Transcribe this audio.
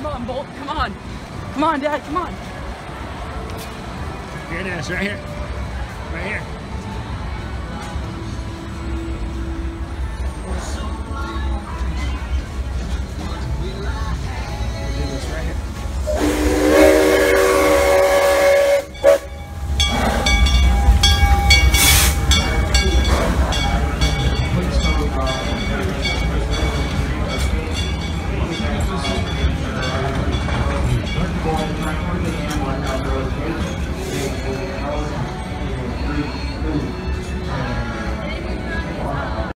Come on, Bolt. Come on. Come on, Dad. Come on. Here it is, right here. Right here.